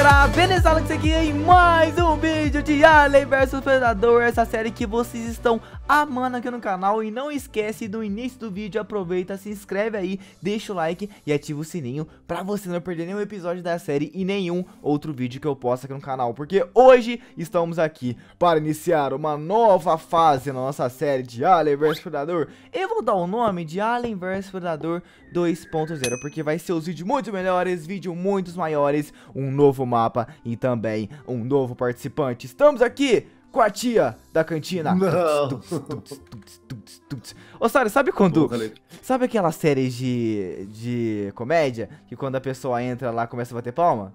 galera, beleza? Alex aqui em mais um vídeo de Alien vs Predador. Essa série que vocês estão amando aqui no canal. E não esquece, no início do vídeo, aproveita, se inscreve aí, deixa o like e ativa o sininho pra você não perder nenhum episódio da série e nenhum outro vídeo que eu posto aqui no canal. Porque hoje estamos aqui para iniciar uma nova fase na nossa série de Alien vs Predador. Eu vou dar o nome de Alien vs Predador 2.0, porque vai ser os vídeos muito melhores, vídeos muito maiores, um novo mapa e também um novo participante. Estamos aqui com a tia da cantina. Ô, Sário, sabe quando... Sabe aquelas séries de comédia que quando a pessoa entra lá começa a bater palma?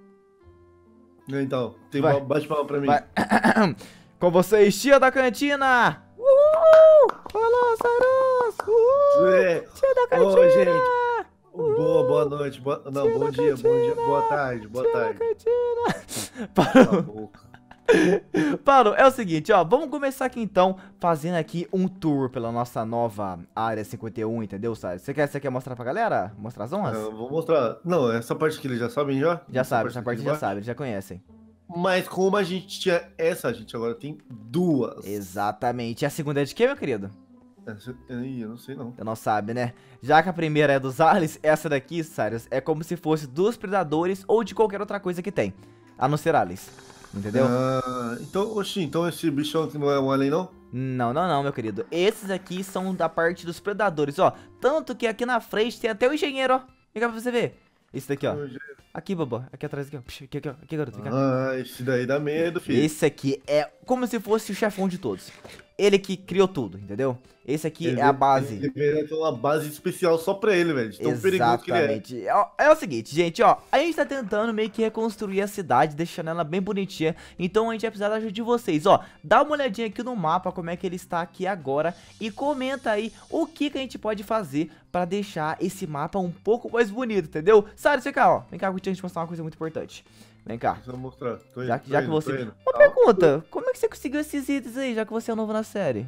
Então, tem Vai. uma bate palma pra mim. Vai. Com vocês, tia da cantina. Uhul! Olá, Saros! Uhul! É. Tia da cantina! Oi, gente. Boa noite. Não, bom dia, boa tarde, boa tarde. Parou. Paulo, é o seguinte, ó, vamos começar aqui então, fazendo aqui um tour pela nossa nova área 51, entendeu, Sário? Você quer mostrar pra galera? Mostrar as honras? Eu vou mostrar. Não, essa parte que eles já sabem já? Já sabe, essa parte já sabe, eles já conhecem. Mas como a gente tinha essa, a gente agora tem duas. Exatamente. E a segunda é de quê, meu querido? Eu não sei não. Você não sabe, né? Já que a primeira é dos aliens, essa daqui, Sário, é como se fosse dos predadores ou de qualquer outra coisa que tem, a não ser aliens. Entendeu? Então esse bichão aqui não é um alien, não? Não, meu querido. Esses aqui são da parte dos predadores, ó. Tanto que aqui na frente tem até o engenheiro, ó. Vem cá pra você ver. Esse daqui, ó. Aqui, bobo. Aqui atrás, aqui, ó. Aqui, garoto. Vem cá. Ah, esse daí dá medo, filho. Esse aqui é como se fosse o chefão de todos. Ele que criou tudo, entendeu? Esse aqui é a base. Ele deveria ter uma base especial só pra ele, velho. Tão perigoso que ele é. É o seguinte, gente, ó. A gente tá tentando meio que reconstruir a cidade, deixando ela bem bonitinha. Então a gente vai precisar da ajuda de vocês, ó. Dá uma olhadinha aqui no mapa, como é que ele está aqui agora. E comenta aí o que a gente pode fazer pra deixar esse mapa um pouco mais bonito, entendeu? Sário, você cá, ó. Vem cá contigo, a gente mostrar uma coisa muito importante. Vem cá. Deixa eu mostrar. Já que você... Uma pergunta, como é que você conseguiu esses itens aí, já que você é novo na série?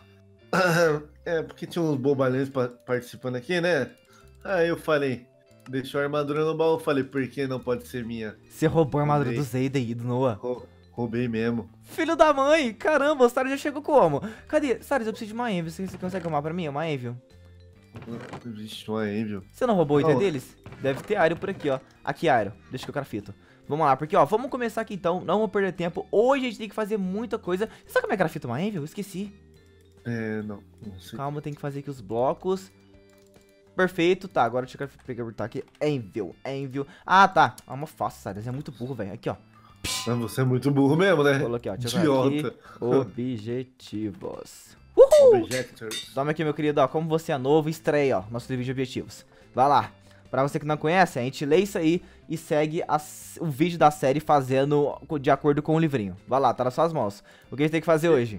É, porque tinha uns bobalhões participando aqui, né? Aí eu falei, deixou a armadura no baú. Falei, por que não pode ser minha? Você roubou a armadura Roubei. do Zayden e do Noah? Roubei mesmo. Filho da mãe! Caramba, o Sário já chegou como? Cadê? Sário, eu preciso de uma Envy. Você consegue arrumar pra mim? Uma Envy? Vixe, uma Envy. Você não roubou o item deles? Deve ter Aero por aqui, ó. Aqui, Aero. Deixa que eu grafito. Vamos lá, porque, ó, vamos começar aqui então. Não vamos perder tempo. Hoje a gente tem que fazer muita coisa. Você sabe como é grafito uma Envy? Eu esqueci. Não sei. Calma, tem que fazer aqui os blocos. Perfeito, tá, agora deixa eu pegar aqui. Envy. Ah, tá. Ah, uma fácil, Sário. Você é muito burro, velho. Aqui, ó. Você é muito burro mesmo, né? Coloquei, ó. Deixa eu ver aqui. Objetivos. Objectors. Toma aqui, meu querido, ó. Como você é novo, estreia, ó. Nosso vídeo de objetivos. Vai lá. Pra você que não conhece, a gente lê isso aí e segue o vídeo da série fazendo de acordo com o livrinho. Vai lá, tá nas suas mãos. O que a gente tem que fazer hoje?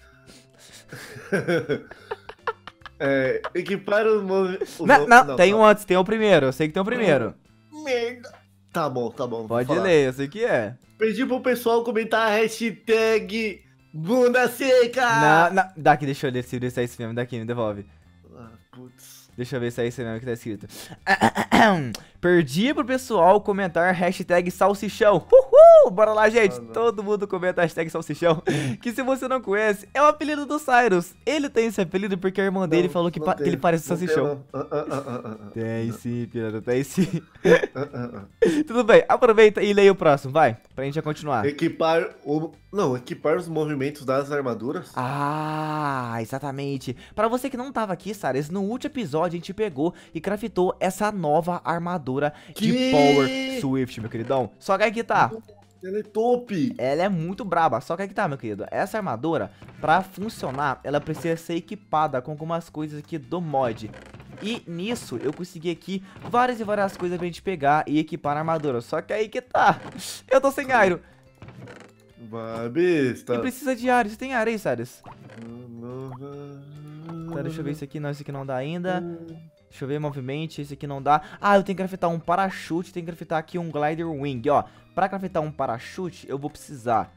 Equipar os movimentos. Não, tem um antes, tem o primeiro. Eu sei que tem o primeiro. Merda. Tá bom. Pode ler, eu sei que é. Pedi pro pessoal comentar a hashtag Bunda Seca. Não. Daqui, deixa eu ler se é isso mesmo. Daqui, me devolve. Putz. Deixa eu ver se é isso mesmo que tá escrito. Perdi pro pessoal comentar hashtag salsichão. Uhul! Bora lá, gente. Todo mundo comenta hashtag salsichão. Que se você não conhece, é o apelido do Cyrus. Ele tem esse apelido porque a irmã dele falou que ele parece salsichão. Tem sim, Pedro, tem sim. Tudo bem, aproveita e leia o próximo, vai. Pra gente já continuar. Equipar os movimentos das armaduras. Ah, exatamente. Pra você que não tava aqui, Cyrus, no último episódio a gente pegou e craftou essa nova armadura de Power Swift, meu queridão. Só que aqui tá. Ela é top. Ela é muito braba, só que aqui tá, meu querido. Essa armadura, pra funcionar, ela precisa ser equipada com algumas coisas aqui do mod. E nisso, eu consegui aqui várias e várias coisas pra gente pegar e equipar na armadura. Só que aí que tá. Eu tô sem iron. Vai, besta. E precisa de iron. Você tem iron aí, Cyrus? Tá, deixa eu ver isso aqui. Não, esse aqui não dá ainda. Deixa eu ver, movimento, esse aqui não dá. Ah, eu tenho que craftar um parachute, tenho que craftar aqui um glider wing, ó. Pra craftar um parachute, eu vou precisar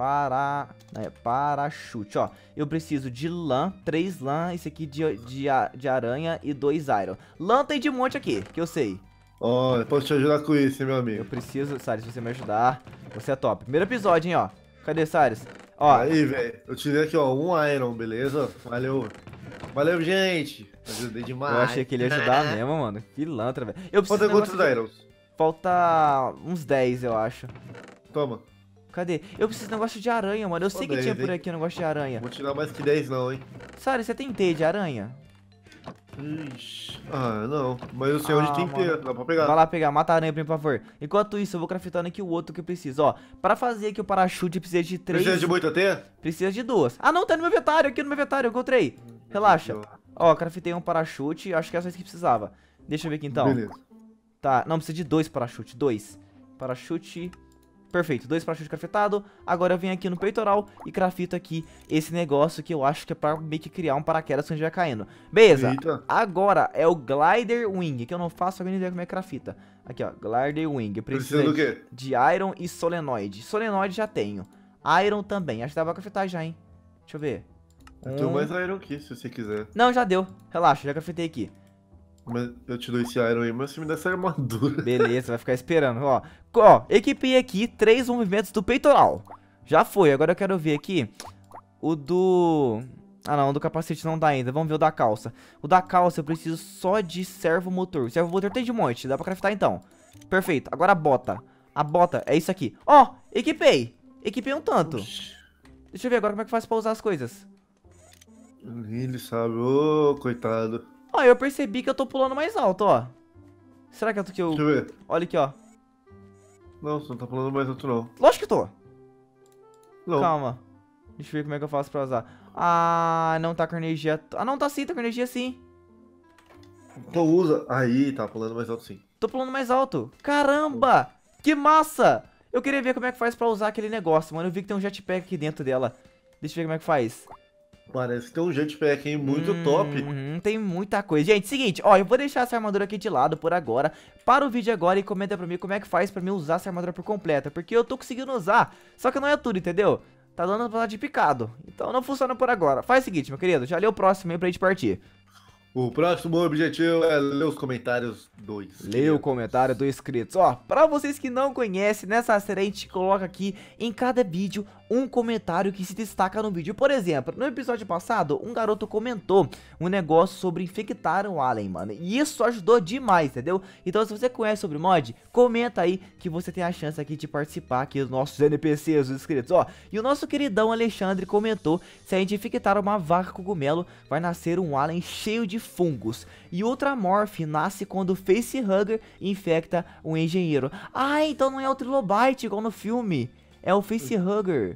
parachute, ó. Eu preciso de lã, 3 lã, esse aqui de aranha e 2 iron. Lã tem de monte aqui, que eu sei. Ó, eu posso te ajudar com isso, hein, meu Eu amigo. preciso, Sares, se você me ajudar, você é top. Primeiro episódio, hein, ó. Cadê, Sares? Ó, Aí, velho. Eu te dei aqui, ó, um Iron, beleza? Valeu. Valeu, gente. Ajudei demais. eu achei que ele ia ajudar mesmo, mano. Pilantra, velho. Eu preciso Falta de um quantos negócio Irons? Falta uns 10, eu acho. Toma. Cadê? Eu preciso de um negócio de aranha, mano. Eu sei que 10, tinha por hein? aqui um negócio de aranha. Vou te dar mais que 10 não, hein? Sares, você tem teia de aranha? Ixi. Ah, não. Mas eu sei onde tem que ter. mano. Dá pra pegar. Vai lá pegar, mata a aranha pra mim, por favor. Enquanto isso, eu vou craftando aqui o outro que eu preciso. Ó, pra fazer aqui o parachute, precisa de 3. Precisa de muita teia? Precisa de 2. Ah, não, tá no meu inventário, aqui no meu inventário, eu encontrei. Relaxa. Ó, craftei um parachute, acho que é só isso que precisava. Deixa eu ver aqui então. Beleza. Tá, não, precisa de 2 parachutes, 2. Parachute. Perfeito, 2 parachutes craftados. Agora eu venho aqui no peitoral e crafto aqui esse negócio que eu acho que é pra meio que criar um paraquedas quando a gente vai caindo. Beleza, Eita. agora é o Glider Wing, que eu não faço a mínima ideia como é que crafta. Aqui, ó, Glider Wing. Eu Precisa do quê? de Iron e Solenoid. Solenoid já tenho. Iron também, acho que dá pra craftar já, hein. Deixa eu ver. Eu tenho mais Iron aqui, se você quiser. Não, já deu, relaxa, já craftei aqui. Mas eu te dou esse Iron aí, mas você me dá essa armadura. Beleza, vai ficar esperando, ó, equipei aqui 3 movimentos do peitoral. Já foi, agora eu quero ver aqui o do... Ah não, o do capacete não dá ainda, vamos ver o da calça. O da calça eu preciso só de servomotor. Servomotor tem de monte, dá pra craftar então. Perfeito, agora a bota. A bota é isso aqui. Ó, equipei. Equipei um tanto. Oxi. Deixa eu ver agora como é que faz pra usar as coisas. Ele sabe, ô, coitado. Ó, eu percebi que eu tô pulando mais alto, ó. Será que eu... Deixa eu ver. Olha aqui, ó. Não, você não tá falando mais alto, não. Lógico que tô. Não. Calma. Deixa eu ver como é que eu faço pra usar. Ah, não tá com energia. Ah, não, tá sim, tá com energia sim. Então usa. Aí, tá falando mais alto sim. Tô pulando mais alto. Caramba! Que massa! Eu queria ver como é que faz pra usar aquele negócio, mano. Eu vi que tem um jetpack aqui dentro dela. Deixa eu ver como é que faz. Parece que tem um jetpack, hein? Muito top. Tem muita coisa. Gente, seguinte, ó, eu vou deixar essa armadura aqui de lado por agora. Para o vídeo agora e comenta pra mim como é que faz pra mim usar essa armadura por completa. Porque eu tô conseguindo usar, só que não é tudo, entendeu? Tá dando pra dar de picado. Então não funciona por agora. Faz o seguinte, meu querido, já lê o próximo aí pra gente partir. O próximo objetivo é ler os comentários do inscrito. Lê o comentário do inscritos. Ó, pra vocês que não conhecem, nessa série a gente coloca aqui em cada vídeo um comentário que se destaca no vídeo. Por exemplo, no episódio passado, um garoto comentou um negócio sobre infectar um alien, mano. E isso ajudou demais, entendeu? Então se você conhece sobre mod, comenta aí que você tem a chance aqui de participar aqui dos nossos NPCs, os inscritos. Ó, e o nosso queridão Alexandre comentou: se a gente infectar uma vaca cogumelo, vai nascer um alien cheio de fungos. E Ultramorph nasce quando o Facehugger infecta um engenheiro. Ah, então não é o Trilobite igual no filme. É o Facehugger.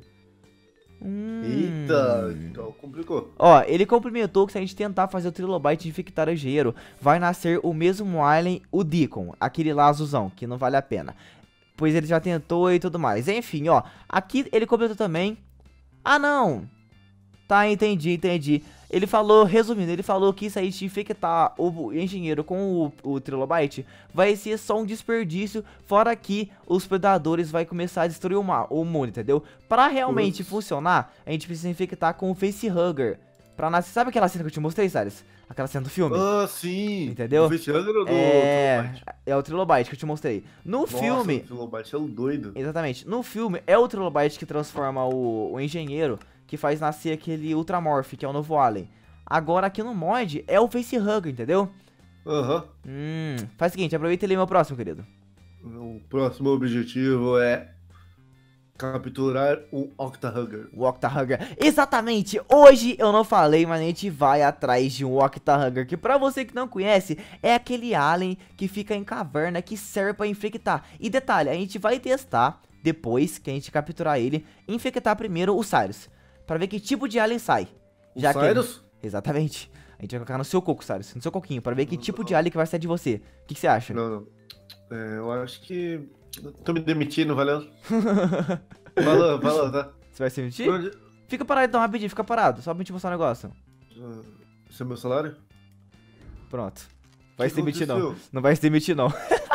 Eita, então complicou. Ó, ele complementou que se a gente tentar fazer o Trilobite infectar o engenheiro, vai nascer o mesmo alien, o Deacon, aquele lá azulzão, que não vale a pena. Pois ele já tentou e tudo mais. Enfim, ó, aqui ele completou também. Ah, não. Tá, entendi. Ele falou, resumindo, ele falou que se a gente infectar o engenheiro com o Trilobite, vai ser só um desperdício, fora que os predadores vai começar a destruir o mundo, entendeu? Pra realmente funcionar, a gente precisa infectar com o Facehugger. Pra nascer, sabe aquela cena que eu te mostrei, Salles? Aquela cena do filme? Ah, sim. Entendeu? O Facehugger ou do É, Trilobite? é o Trilobite que eu te mostrei. No Nossa, filme, o Trilobite é o doido. exatamente, no filme é o Trilobite que transforma o engenheiro, que faz nascer aquele Ultramorph, que é o novo alien. Agora aqui no mod é o Facehugger, entendeu? Aham. Faz o seguinte, aproveita e lê meu próximo, querido. O próximo objetivo é capturar um Octahugger. O Octahugger. Exatamente! Hoje eu não falei, mas a gente vai atrás de um Octahugger, que pra você que não conhece, é aquele alien que fica em caverna, que serve pra infectar. E detalhe, a gente vai testar, depois que a gente capturar ele, infectar primeiro o Cyrus, pra ver que tipo de alien sai. O Já Cyrus? Exatamente. A gente vai colocar no seu coco, Cyrus, no seu coquinho, pra ver que tipo de alien que vai sair de você. O que você acha? Não. Eu acho que... Tô me demitindo, valeu? Falou, tá? Você vai se mentir? Fica parado então, rapidinho, fica parado. Só pra gente mostrar um negócio. Esse é meu salário? Pronto. Vai Que se demitir não. aconteceu? Não vai se demitir não.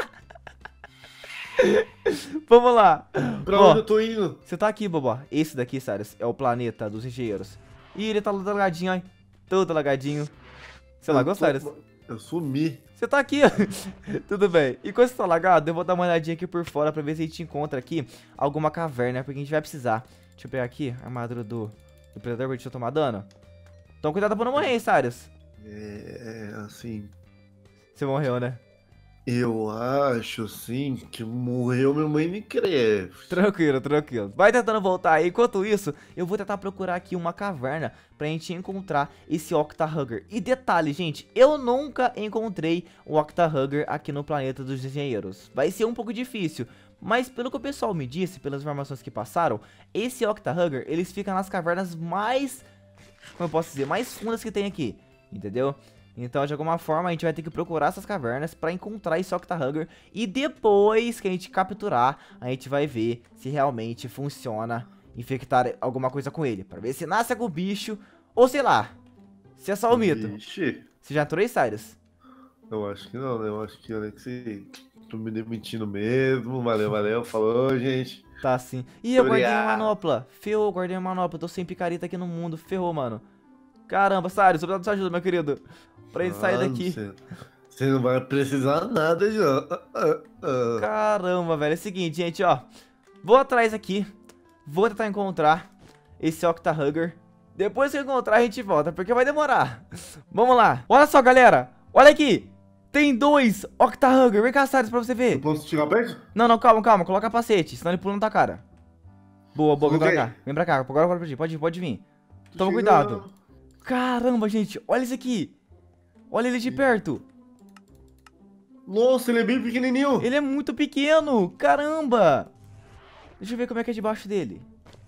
Vamos lá. Pra Ó, onde eu tô indo? você tá aqui, Bobó. Esse daqui, Cyrus, é o planeta dos engenheiros. E ele tá todo lagadinho, ó. Todo lagadinho. Você lagou, Cyrus? Eu sumi. Você tá aqui, ó. Tudo bem. Enquanto você tá lagado, eu vou dar uma olhadinha aqui por fora pra ver se a gente encontra aqui alguma caverna, porque a gente vai precisar. Deixa eu pegar aqui a armadura do predador pra gente não tomar dano. Então cuidado pra não morrer, hein, Sarius. Assim... Você morreu, né? Eu acho, sim, que morreu meu Minecraft. Tranquilo, tranquilo. Vai tentando voltar aí. Enquanto isso, eu vou tentar procurar aqui uma caverna pra gente encontrar esse Octahugger. E detalhe, gente, eu nunca encontrei o Octahugger aqui no planeta dos engenheiros. Vai ser um pouco difícil, mas pelo que o pessoal me disse, pelas informações que passaram, esse Octahugger, eles ficam nas cavernas mais, como eu posso dizer, mais fundas que tem aqui, entendeu? Então, de alguma forma, a gente vai ter que procurar essas cavernas pra encontrar esse Octahugger. E depois que a gente capturar, a gente vai ver se realmente funciona infectar alguma coisa com ele. Pra ver se nasce algum bicho, ou sei lá, se é só um mito. Vixe. Você já entrou aí, Cyrus? Eu acho que não, né? Eu acho que, Alex, tô me demitindo mesmo. Valeu, valeu. Falou, gente. Tá sim. Ih, eu guardei Obrigado. uma manopla. Ferrou, guardei uma manopla. Tô sem picareta aqui no mundo. Ferrou, mano. Caramba, Cyrus, obrigado pela sua ajuda, meu querido. Pra ele sair daqui. Você não vai precisar nada já. Caramba, velho. É o seguinte, gente, ó. Vou atrás aqui. Vou tentar encontrar esse Octahugger. Depois que eu encontrar, a gente volta, porque vai demorar. Vamos lá. Olha só, galera. Olha aqui. Tem 2 Octahugger. Vem cá, Cyrus, pra você ver. Eu posso chegar perto? Não, não, calma, calma. Coloca capacete, senão ele pula na tua cara. Boa, boa. Vem pra Ok. cá. Vem pra cá. Agora pra ti. Pode vir. Toma cuidado. Caramba, gente. Olha isso aqui. Olha ele de perto. Nossa, ele é bem pequenininho. Ele é muito pequeno. Caramba. Deixa eu ver como é que é debaixo dele.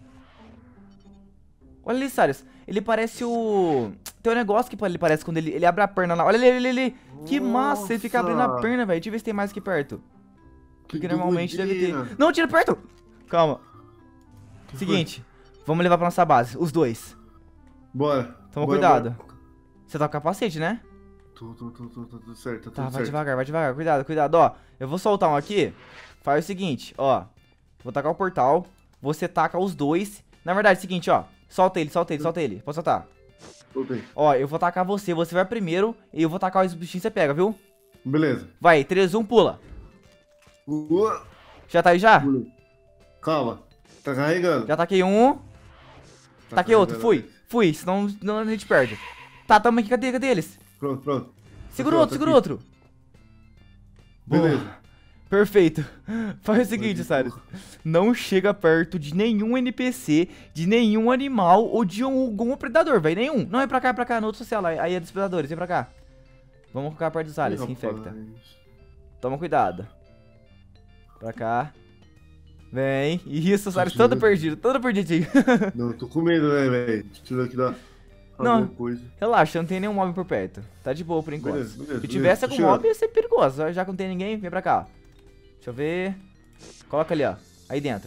Olha ali, Sarius. Ele parece o... Tem um negócio que ele parece quando ele abre a perna lá. Olha ele. Que massa. Ele fica abrindo a perna, velho. Deixa eu ver se tem mais aqui perto. Porque normalmente deve ter. Não, tira perto. Calma. Seguinte. Vamos levar pra nossa base. Os 2. Bora. Toma Bora, cuidado. bora. Você tá com capacete, né? Tudo certo, Tá, tudo vai certo. devagar. Cuidado, ó. Eu vou soltar um aqui. Faz o seguinte, ó. Vou tacar o portal. Você taca os 2. Na verdade, é o seguinte, ó. Solta ele. Pode soltar. Soltei. Ó, eu vou tacar você vai primeiro. E eu vou tacar os bichinhos que você pega, viu? Beleza. Vai, 3, 1, pula. Ua, Já tá aí já? pulei. Calma. Tá carregando. Já taquei um. Tá Taquei outro, carregando. fui. Senão a gente perde. Tá, tamo aqui, cadê eles? Pronto. Segura Aqui, ó, outro, tá aqui. Beleza. Boa. Perfeito. Faz o seguinte, Sarius. Não chega perto de nenhum NPC, de nenhum animal ou de algum predador, velho. Nenhum. Não, é pra cá, no outro social. Aí é dos predadores, vem pra cá. Vamos colocar perto dos aliens, Ih, que infecta. rapaz. Toma cuidado. Pra cá. Vem. Isso, Sarius, todo perdidinho. Não, eu tô com medo, né, velho? Deixa eu ver aqui da... Não. alguma coisa. Relaxa, não tem nenhum mob por perto. Tá de boa por enquanto. Beleza, Se tivesse algum chegando. mob, ia ser perigoso. Já que não tem ninguém, vem pra cá. Deixa eu ver. Coloca ali, ó. Aí dentro.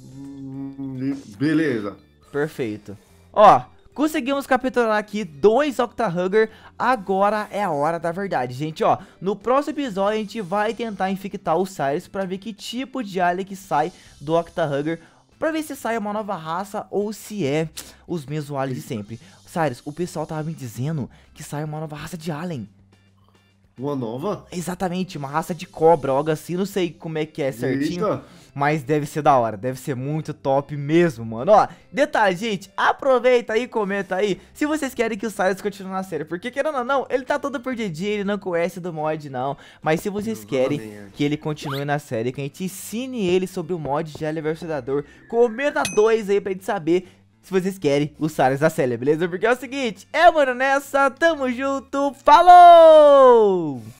Beleza. Perfeito. Ó, conseguimos capturar aqui 2 Octahugger. Agora é a hora da verdade, gente, ó. No próximo episódio a gente vai tentar infectar o Cyrus pra ver que tipo de alien que sai do Octahugger. Pra ver se sai uma nova raça ou se é os mesmos aliens de sempre. Cyrus, o pessoal tava me dizendo que sai uma nova raça de alien. Uma nova? Exatamente, uma raça de cobra, algo assim, não sei como é que é certinho. Eita. Mas deve ser da hora, deve ser muito top mesmo, mano. Ó, detalhe, gente, aproveita aí e comenta aí se vocês querem que o Cyrus continue na série. Porque, querendo ou não, ele tá todo perdidinho, ele não conhece do mod, não. Mas se vocês querem que ele continue na série, que a gente ensine ele sobre o mod de Alien vs Predador, comenta 2 aí pra gente saber se vocês querem o Cyrus da série, beleza? Porque é o seguinte, mano, nessa, tamo junto, falou!